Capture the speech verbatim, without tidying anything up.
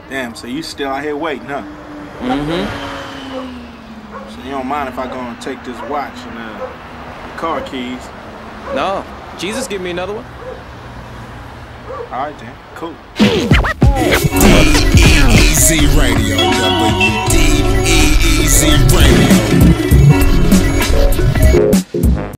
Damn, so you still out here waiting, huh? Mm-hmm. So you don't mind if I go and take this watch and uh, the car keys? No. Jesus, give me another one. All right, then. Cool. D E E Z Radio.